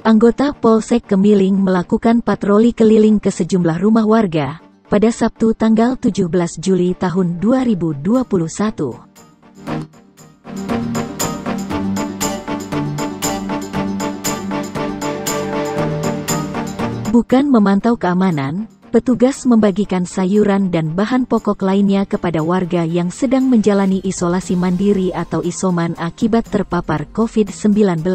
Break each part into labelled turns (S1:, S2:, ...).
S1: Anggota Polsek Kemiling melakukan patroli keliling ke sejumlah rumah warga pada Sabtu tanggal 17 Juli tahun 2021. Bukan memantau keamanan, petugas membagikan sayuran dan bahan pokok lainnya kepada warga yang sedang menjalani isolasi mandiri atau isoman akibat terpapar COVID-19.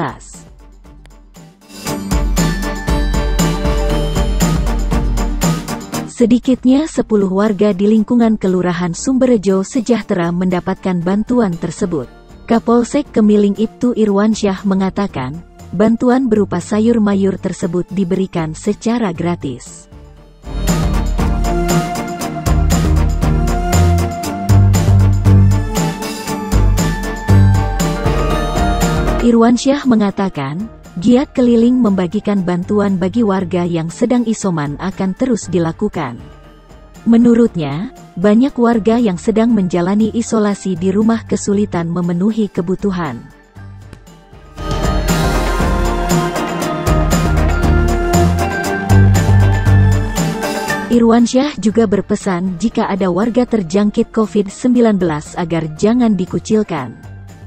S1: Sedikitnya 10 warga di lingkungan Kelurahan Sumberjo Sejahtera mendapatkan bantuan tersebut. Kapolsek Kemiling Ibtu Irwansyah mengatakan, bantuan berupa sayur mayur tersebut diberikan secara gratis. Irwansyah mengatakan, giat keliling membagikan bantuan bagi warga yang sedang isoman akan terus dilakukan. Menurutnya, banyak warga yang sedang menjalani isolasi di rumah kesulitan memenuhi kebutuhan. Irwansyah juga berpesan jika ada warga terjangkit COVID-19 agar jangan dikucilkan.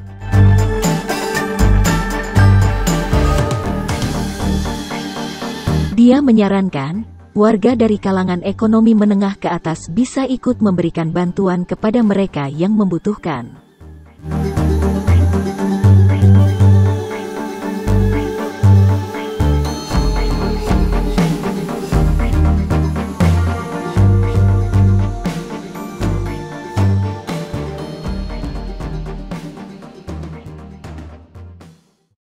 S1: Dia menyarankan, warga dari kalangan ekonomi menengah ke atas bisa ikut memberikan bantuan kepada mereka yang membutuhkan.